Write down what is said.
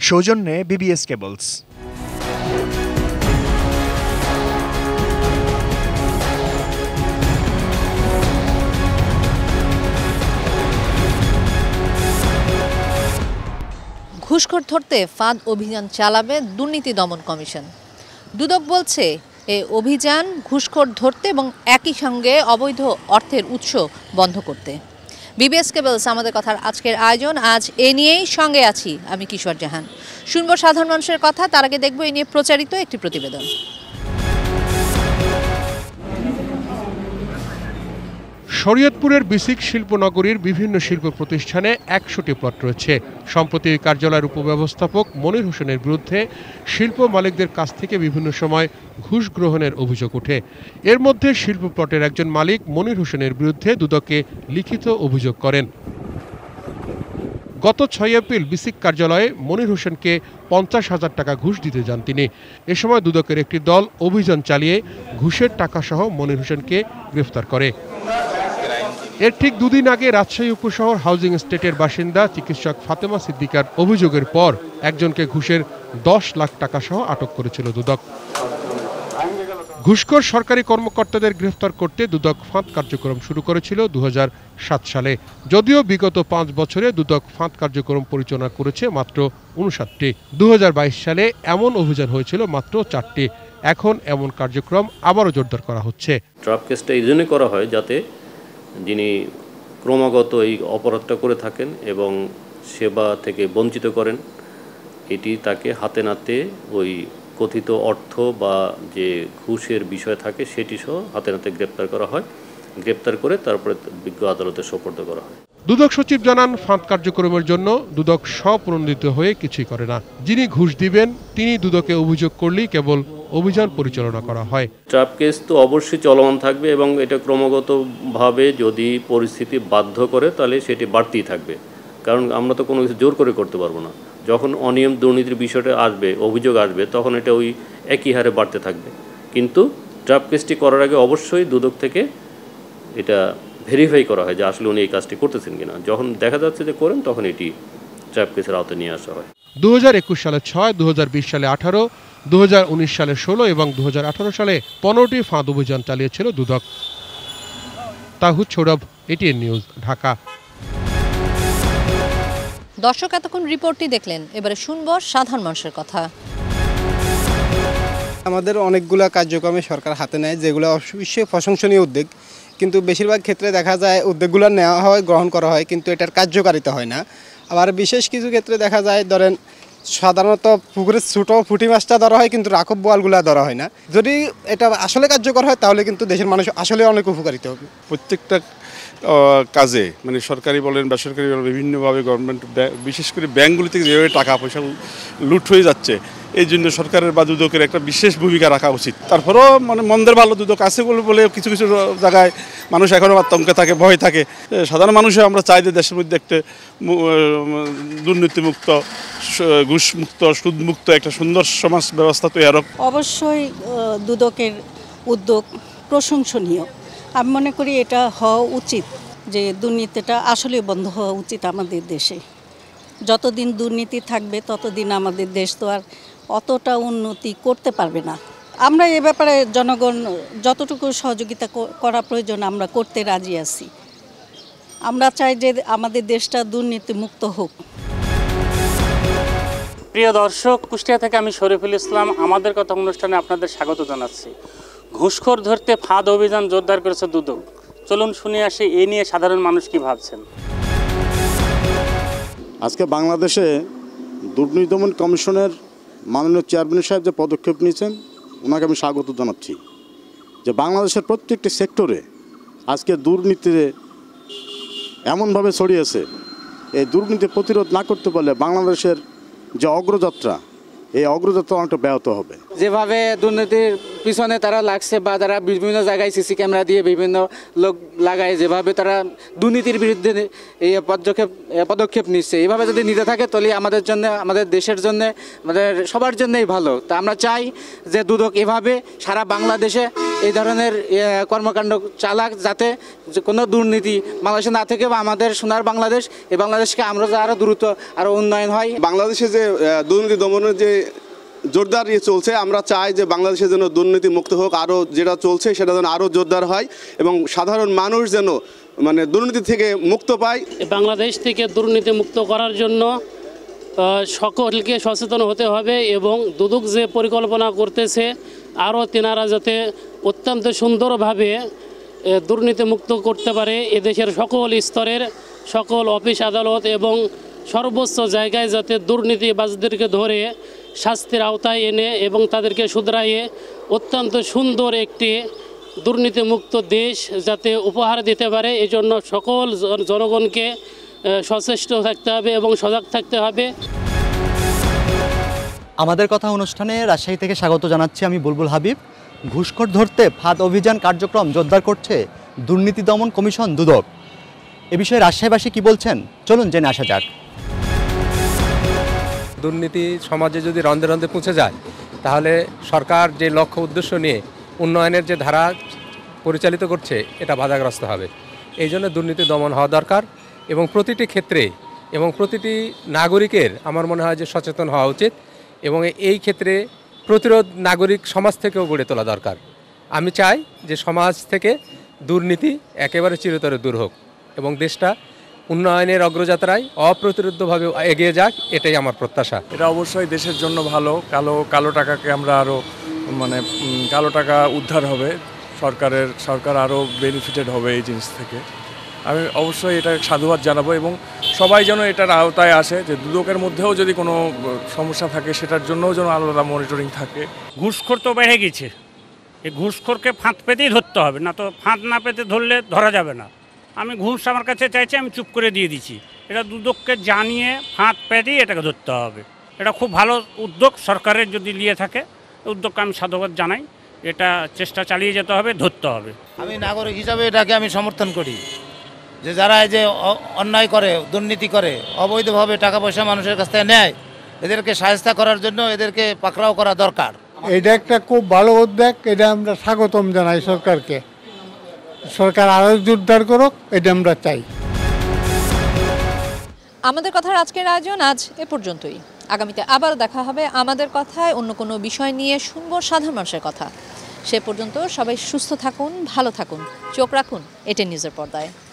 সৌজন্যে BBS cables. ঘুষখোর ধরতে ফাঁদ অভিযান চালাবে দুর্নীতি দমন কমিশন। দুদক বলছে এই অভিযান ঘুষখোর ধরতে এবং একই সঙ্গে অবৈধ অর্থের উৎস বন্ধ করতে। বিবিএস কেবলস আমাদের কথার আজকের আয়োজন। আজ এ নিয়েই সঙ্গে আছি আমি কিশোর জাহান। শুনবো সাধারণ মানুষের কথা, তার আগে দেখবো এ নিয়ে প্রচারিত একটি প্রতিবেদন। শরীয়তপুরের বিসিক শিল্পনগরীর বিভিন্ন শিল্প প্রতিষ্ঠানে ১০০টি প্লট রয়েছে। সম্প্রতি কার্যালয়ের উপব্যবস্থাপক মনির হোসেনের বিরুদ্ধে শিল্প মালিকদের কাছ থেকে বিভিন্ন সময় ঘুষ গ্রহণের অভিযোগ ওঠে। এর মধ্যে শিল্প প্লটের একজন মালিক মনির হোসেনের বিরুদ্ধে দুদকে লিখিত অভিযোগ করেন। গত ৬ এপ্রিল বিসিক কার্যালয়ে মনির হোসেনকে ৫০,০০০ টাকা ঘুষ দিতে যান তিনি। এ সময় দুদকের একটি দল অভিযান চালিয়ে ঘুষের টাকাসহ মনির হোসেনকে গ্রেফতার করে। এর ঠিক দুদিন আগে রাজশাহী উপশহর হাউজিং এস্টেটের বাসিন্দা চিকিৎসক ফাতেমা সিদ্দিকার অভিযোগের পর একজনকে ঘুষের ১০ লাখ টাকা সহ আটক করেছিল দুদক। ঘুষখোর সরকারি কর্মকর্তাদের গ্রেফতার করতে দুদক ফাঁদ কার্যক্রম শুরু করেছিল ২০০৭ সালে। যদিও বিগত ৫ বছরে দুদক ফাঁদ কার্যক্রম পরিচালনা করেছে মাত্র ৫৯টি। ২০২২ সালে এমন অভিযান হয়েছিল মাত্র ৪টি। এখন এমন কার্যক্রম আবারও জোরদার করা হচ্ছে। ট্রাপ কেসটা এই জন্যই করা হয় যাতে যিনি ক্রমাগত এই অপরাধটা করে থাকেন এবং সেবা থেকে বঞ্চিত করেন, এটি তাকে হাতে নাতে ওই কথিত অর্থ বা যে ঘুষের বিষয় থাকে সেটি সহ হাতে নাতে গ্রেপ্তার করা হয়। গ্রেপ্তার করে তারপরে বিজ্ঞ আদালতে সোপর্দ করা হয়। দুদক সচিব জানান, ফাঁদ কার্যক্রমের জন্য দুদক স্বপ্রণোদিত হয়ে কিছুই করে না। যিনি ঘুষ দিবেন তিনি দুদকে অভিযোগ করলেই কেবল অভিযান পরিচালনা করা হয়। ট্রাপ কেস তো অবশ্যই চলমান থাকবে এবং এটা ক্রমাগতভাবে যদি পরিস্থিতি বাধ্য করে তাহলে সেটি বাড়তেই থাকবে, কারণ আমরা তো কোনো কিছু জোর করে করতে পারবো না। যখন অনিয়ম দুর্নীতির বিষয়টা আসবে, অভিযোগ আসবে, তখন এটা ওই একই হারে বাড়তে থাকবে। কিন্তু ট্রাপ কেসটি করার আগে অবশ্যই দুদক থেকে এটা ভেরিফাই করা হয় যে আসলে উনি এই কাজটি করতেছেন কিনা। যখন দেখা যাচ্ছে যে করেন তখন এটি ট্রাপ কেসের আওতায় নিয়ে আসা হয়। ২০২১ সালে ৬, ২০২০ সালে ১৮, ২০১৯ সালে ১৬ এবং ২০১৮ সালে ১৫টি ফাঁদ অভিযান চালিয়েছিল দুদক। Tahud Sourav, ATN news, Dhaka. দর্শক এতক্ষণ রিপোর্টটি দেখলেন, এবারে শুনবো সাধারণ মানুষের কথা। আমাদের অনেকগুলো কার্যক্রমে সরকার হাতে নেয় যেগুলো অবশ্যই প্রশংসনীয় উদ্যোগ, কিন্তু বেশিরভাগ ক্ষেত্রে দেখা যায় উদ্যোগগুলো নেওয়া হয়, গ্রহণ করা হয়, কিন্তু এটার কার্যকারিতা হয় না। আবার বিশেষ কিছু ক্ষেত্রে দেখা যায় ধরেন সাধারণত পুকুরের ছোটো পুঁটি মাছটা ধরা হয় কিন্তু রাখব বোয়ালগুলো ধরা হয় না। যদি এটা আসলে কার্যকর হয় তাহলে কিন্তু দেশের মানুষ আসলে অনেক উপকারিত হবে। প্রত্যেকটা কাজে মানে সরকারি বলেন বেসরকারি বলেন বিভিন্নভাবে গভর্নমেন্ট বিশেষ করে ব্যাঙ্কগুলি থেকে যেভাবে টাকা পয়সা লুট হয়ে যাচ্ছে, এই জন্য সরকারের বা দুদকের একটা বিশেষ ভূমিকা রাখা উচিত। তারপরেও মানে মন্দের ভালো দুদক আছে বলে কিছু কিছু জায়গায় মানুষ এখনও আতঙ্কে থাকে, ভয় থাকে। সাধারণ মানুষও আমরা চাই যে দেশের মধ্যে একটা দুর্নীতিমুক্ত, ঘুষমুক্ত, সুদমুক্ত একটা সুন্দর সমাজ ব্যবস্থা তৈরি হোক। অবশ্যই দুদকের উদ্যোগ প্রশংসনীয়। আমি মনে করি এটা হওয়া উচিত যে দুর্নীতিটা আসলে বন্ধ হওয়া উচিত আমাদের দেশে। যতদিন দুর্নীতি থাকবে ততদিন আমাদের দেশ তো আর অতটা উন্নতি করতে পারবে না। আমরা এ ব্যাপারে জনগণ যতটুকু সহযোগিতা করা প্রয়োজন আমরা করতে রাজি আছি। আমরা চাই যে আমাদের দেশটা দুর্নীতিমুক্ত হোক। প্রিয় দর্শক, কুষ্টিয়া থেকে আমি শরীফুল ইসলাম আমাদের কথা অনুষ্ঠানে আপনাদের স্বাগত জানাচ্ছি। ঘুষখোর ধরতে ফাঁদ অভিযান জোরদার করেছে দুদক। চলুন শুনে আসি এ নিয়ে সাধারণ মানুষ কি ভাবছেন। আজকে বাংলাদেশে দুর্নীতি দমন কমিশনের মাননীয় চেয়ারম্যান সাহেব যে পদক্ষেপ নিয়েছেন ওনাকে আমি স্বাগত জানাচ্ছি। যে বাংলাদেশের প্রত্যেকটি সেক্টরে আজকে দুর্নীতিতে এমনভাবে ছড়িয়েছে, এই দুর্নীতি প্রতিরোধ না করতে পারলে বাংলাদেশের যে অগ্রযাত্রা, এই অগ্রযাত্রা অনেকটা ব্যাহত হবে। যেভাবে দুর্নীতির পিছনে তারা লাগছে বা তারা বিভিন্ন জায়গায় সিসি ক্যামেরা দিয়ে বিভিন্ন লোক লাগায়, যেভাবে তারা দুর্নীতির বিরুদ্ধে এই পদক্ষেপ নিচ্ছে, এইভাবে যদি নিতে থাকে তাহলে আমাদের জন্য, আমাদের দেশের জন্য, আমাদের সবার জন্যই ভালো। তা আমরা চাই যে দুদক এভাবে সারা বাংলাদেশে এই ধরনের কর্মকাণ্ড চালাক, যাতে কোনো দুর্নীতি বাংলাদেশে না থেকে বা আমাদের সোনার বাংলাদেশ, এই বাংলাদেশকে আমরা আরও দ্রুত আরও উন্নয়ন হয়। বাংলাদেশে যে দুর্নীতি দমনের যে জোরদার চলছে, আমরা চাই যে বাংলাদেশের জন্য দুর্নীতি মুক্ত হোক, আরও যেটা চলছে সেটা যেন আরও জোরদার হয় এবং সাধারণ মানুষ যেন মানে দুর্নীতি থেকে মুক্ত পায়। বাংলাদেশ থেকে দুর্নীতি মুক্ত করার জন্য সকলকে সচেতন হতে হবে এবং দুদক যে পরিকল্পনা করতেছে আরও তেনারা যাতে অত্যন্ত সুন্দরভাবে দুর্নীতি মুক্ত করতে পারে। এদেশের সকল স্তরের সকল অফিস আদালত এবং সর্বোচ্চ জায়গায় যাতে দুর্নীতিবাজদেরকে ধরে শাস্তির আওতায় এনে এবং তাদেরকে শুধরাইয়ে অত্যন্ত সুন্দর একটি দুর্নীতিমুক্ত দেশ যাতে উপহার দিতে পারে, এজন্য সকল জনগণকে সচেষ্ট থাকতে হবে এবং সজাগ থাকতে হবে। আমাদের কথা অনুষ্ঠানে রাজশাহী থেকে স্বাগত জানাচ্ছি আমি বুলবুল হাবিব। ঘুষখোর ধরতে ফাঁদ অভিযান কার্যক্রম জোরদার করছে দুর্নীতি দমন কমিশন দুদক। এ বিষয়ে রাজশাহীবাসী কি বলছেন, চলুন জেনে আসা যাক। দুর্নীতি সমাজে যদি রন্ধে রন্ধে পৌঁছে যায়, তাহলে সরকার যে লক্ষ্য উদ্দেশ্য নিয়ে উন্নয়নের যে ধারা পরিচালিত করছে এটা বাধাগ্রস্ত হবে। এই জন্য দুর্নীতি দমন হওয়া দরকার এবং প্রতিটি ক্ষেত্রে এবং প্রতিটি নাগরিকের আমার মনে হয় যে সচেতন হওয়া উচিত এবং এই ক্ষেত্রে প্রতিরোধ নাগরিক সমাজ থেকেও গড়ে তোলা দরকার। আমি চাই যে সমাজ থেকে দুর্নীতি একেবারে চিরতরে দূর হোক এবং দেশটা উন্নয়নের অগ্রযাত্রায় অপ্রতিরোধ্যভাবে এগিয়ে যাক, এটাই আমার প্রত্যাশা। এটা অবশ্যই দেশের জন্য ভালো। কালো টাকাকে আমরা আরও কালো টাকা উদ্ধার হবে, সরকার আরও বেনিফিটেড হবে এই জিনিস থেকে। আমি অবশ্যই এটা সাধুবাদ জানাবো এবং সবাই যেন এটার আওতায় আসে, যে দুদকের মধ্যেও যদি কোনো সমস্যা থাকে সেটার জন্যও যেন আলাদা মনিটরিং থাকে। ঘুষখোর তো বেড়ে গেছে, এই ঘুষখোরকে ফাঁদ পেতেই ধরতে হবে, না তো ফাঁদ না পেতে ধরলে ধরা যাবে না। আমি ঘুষ আমার কাছে চাইছি, আমি চুপ করে দিয়ে দিচ্ছি। এটা দুদককে জানিয়ে ফাঁদ পেতেই এটাকে ধরতে হবে। এটা খুব ভালো উদ্যোগ সরকারের যদি নিয়ে থাকে, উদ্যোগকে আমি সাধুবাদ জানাই। এটা চেষ্টা চালিয়ে যেতে হবে, ধরতে হবে। আমি নাগরিক হিসাবে এটাকে আমি সমর্থন করি, যে যারা এই যে অন্যায় করে, দুর্নীতি করে, অবৈধভাবে টাকা পয়সা মানুষের কাছ থেকে নেয়, এদেরকে সাহায্য করার জন্য এদেরকে পাকড়াও করা দরকার। এটা একটা খুব ভালো উদ্যোগ, এটা আমরা স্বাগতম জানাই সরকারকে। সরকার আরও জোরদার করুক, এটা আমরা চাই। আমাদের কথার আজকের আয়োজন আজ এ পর্যন্তই। আগামীতে আবারও দেখা হবে আমাদের কথায় অন্য কোনো বিষয় নিয়ে, শুনবো সাধারণ মানুষের কথা। সে পর্যন্ত সবাই সুস্থ থাকুন, ভালো থাকুন, চোখ রাখুন এটি নিউজের পর্দায়।